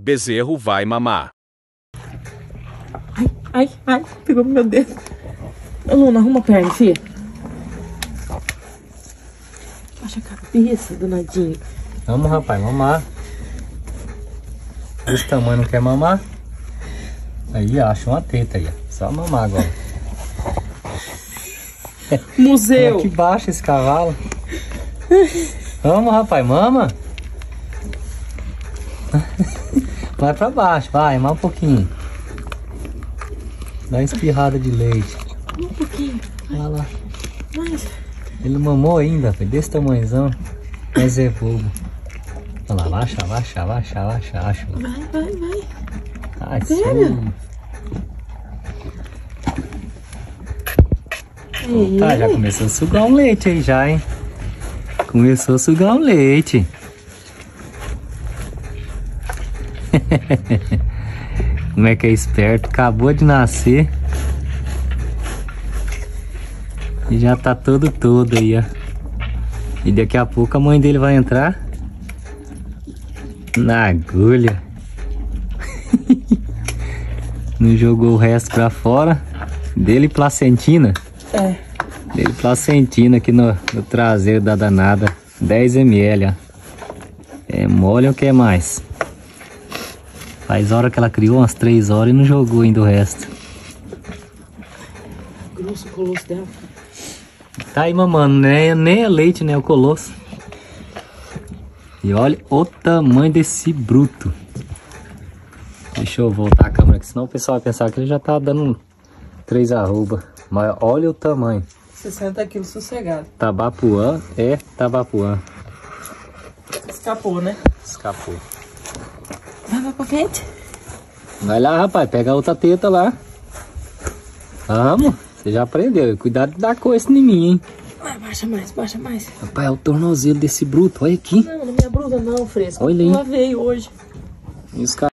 Bezerro vai mamar. Ai, pegou meu dedo. Luna, arruma a perna, filha. Baixa a cabeça, danadinho. Vamos, rapaz, mamar. Esse tamanho não quer mamar? Aí, acha uma teta aí, ó. Só mamar agora. Museu. Como é que baixa esse cavalo? Vamos, rapaz, mama. Vai pra baixo, vai, mais um pouquinho. Dá uma espirrada de leite. Um pouquinho. Olha lá. Mais. Ele mamou ainda, foi desse tamanhozão. Mas é bobo. Olha lá, baixa. Vai. Ai, Sério? Tá, já começou a sugar um leite aí já, hein? Começou a sugar um leite. Como é que é esperto? Acabou de nascer. E já tá todo aí, ó. E daqui a pouco a mãe dele vai entrar na agulha. Não jogou o resto pra fora. Dele placentina. É. Dele placentina aqui no traseiro da danada. 10 ml, ó. É mole ou quer mais? Faz hora que ela criou, umas 3 horas e não jogou ainda o resto. Grosso o colosso dela. Tá aí mamando, né? Nem é leite, né? É o colosso. E olha o tamanho desse bruto. Deixa eu voltar a câmera aqui, senão o pessoal vai pensar que ele já tá dando 3 arroba. Mas olha o tamanho. 60 quilos sossegado. Tabapuã é tabapuã. Escapou, né? Escapou. Vai pra frente. Vai lá, rapaz, pega a outra teta lá. Vamos, você já aprendeu. Cuidado de dar coice em mim, hein? Vai, baixa mais. Rapaz, é o tornozelo desse bruto, olha aqui. Não, não me abruda não, fresco. Olha aí. Eu lavei hoje. E os